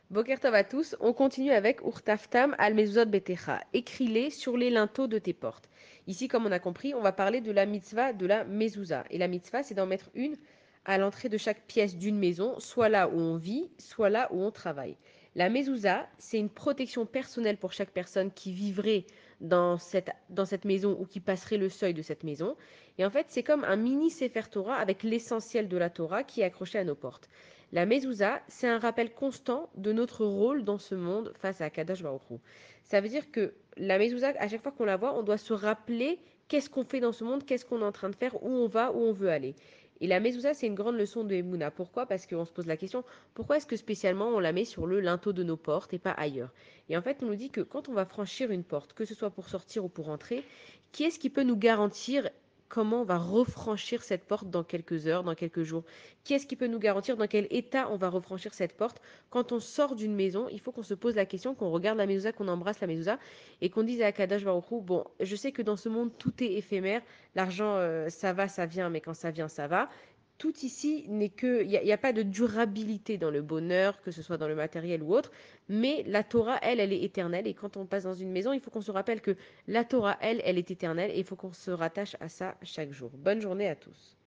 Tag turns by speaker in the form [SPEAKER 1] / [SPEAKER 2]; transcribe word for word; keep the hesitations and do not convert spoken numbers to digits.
[SPEAKER 1] Boker Tov à tous, on continue avec Urtaftam al mezuzot betecha. Écris-les sur les linteaux de tes portes. Ici, comme on a compris, on va parler de la mitzvah de la mezouza. Et la mitzvah, c'est d'en mettre une à l'entrée de chaque pièce d'une maison, soit là où on vit, soit là où on travaille. La mezouza, c'est une protection personnelle pour chaque personne qui vivrait dans cette, dans cette maison ou qui passerait le seuil de cette maison. Et en fait, c'est comme un mini Sefer Torah avec l'essentiel de la Torah qui est accroché à nos portes. La mezouza, c'est un rappel constant de notre rôle dans ce monde face à Kadosh Baruch Hu. Ça veut dire que la mezouza, à chaque fois qu'on la voit, on doit se rappeler qu'est-ce qu'on fait dans ce monde, qu'est-ce qu'on est en train de faire, où on va, où on veut aller. Et la mezouza, c'est une grande leçon de Emouna. Pourquoi? Parce qu'on se pose la question, pourquoi est-ce que spécialement on la met sur le linteau de nos portes et pas ailleurs? Et en fait, on nous dit que quand on va franchir une porte, que ce soit pour sortir ou pour entrer, qui est-ce qui peut nous garantir comment on va refranchir cette porte dans quelques heures, dans quelques jours? Qui est-ce qui peut nous garantir dans quel état on va refranchir cette porte? Quand on sort d'une maison, il faut qu'on se pose la question, qu'on regarde la mezouza, qu'on embrasse la mezouza et qu'on dise à Kadosh Baruch Hu, bon, je sais que dans ce monde, tout est éphémère. L'argent, euh, ça va, ça vient, mais quand ça vient, ça va. Tout ici n'est que, il n'y a, a, pas de durabilité dans le bonheur, que ce soit dans le matériel ou autre, mais la Torah, elle, elle est éternelle. Et quand on passe dans une maison, il faut qu'on se rappelle que la Torah, elle, elle est éternelle et il faut qu'on se rattache à ça chaque jour. Bonne journée à tous.